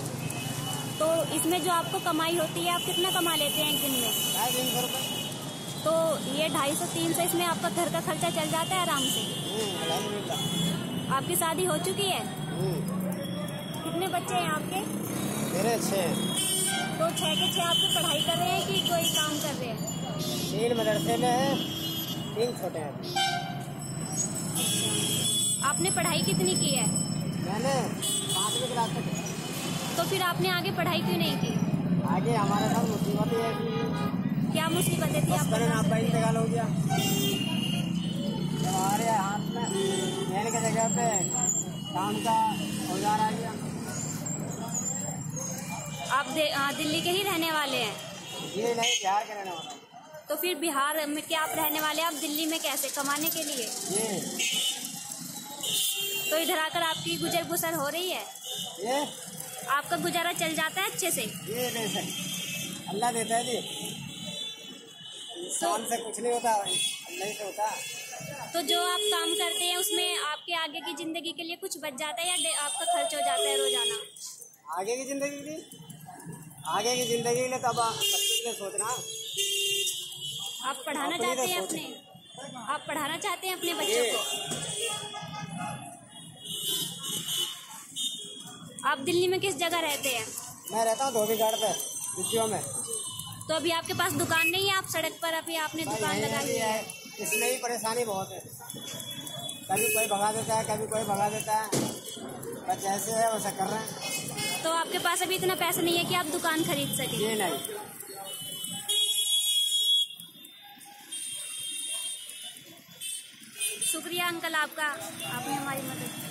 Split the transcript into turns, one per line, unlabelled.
तो इसमें जो आपको कमाई होती है, आप कितना कमा लेते हैं एक दिन में?
250 रुपये।
तो ये 250-300 इसमें आपका घर का खर्चा चल जाता है आराम से?
अल्हम्दुलिल्लाह।
आपकी शादी हो चुकी है? कितने बच्चे हैं आपके?
मेरे 6।
तो 6 के 6 आपकी पढ़ाई कर रहे हैं कि कोई काम कर रहे हैं?
3 मदरसे में है, 3 छोटे हैं।
आपने पढ़ाई कितनी की है?
मैंने 5वीं क्लास तक।
तो फिर आपने आगे पढ़ाई क्यों नहीं की?
आगे हमारे साथ मुसीबत है कि
क्या मुसीबतें थी?
बचपन में आपका इंतकाल हो गया। जब हमारे हाथ में रहने की जगह पे काम का औजार आ गया।
आप दिल्ली के ही रहने वाले हैं?
ये नहीं, बिहार के रहने वाला।
तो फिर बिहार में क्या आप रहने वाले हैं? आप दिल्ली में कैसे कमाने के लिए?
ये
तो इधर आकर आपकी गुजर बसर हो रही है?
ये
आपका गुजारा चल जाता है अच्छे से?
ये नहीं, अल्लाह देता है जी। इंसान से कुछ नहीं होता, अल्लाह से होता।
तो जो आप काम करते हैं उसमें आपके आगे की जिंदगी के लिए कुछ बच जाता है या आपका खर्च हो जाता है रोजाना?
आगे की जिंदगी के लिए तब बच्चों के लिए सोचना।
आप पढ़ाना चाहते हैं आप पढ़ाना चाहते हैं अपने बच्चों को? आप दिल्ली में किस जगह रहते हैं?
मैं रहता हूँ धोबीघाट पे, विद्युओं में।
तो अभी आपके पास दुकान नहीं है? आप सड़क पर अभी आपने दुकान लगाई है?
इसमें ही परेशानी बहुत है। कभी कोई भगा देता है, कभी कोई भगा देता है। बस जैसे है वैसा कर रहे हैं।
तो आपके पास अभी इतना पैसा नहीं है कि आप दुकान खरीद सकें?
ये नहीं।
शुक्रिया अंकल आपका, आपने हमारी मदद की।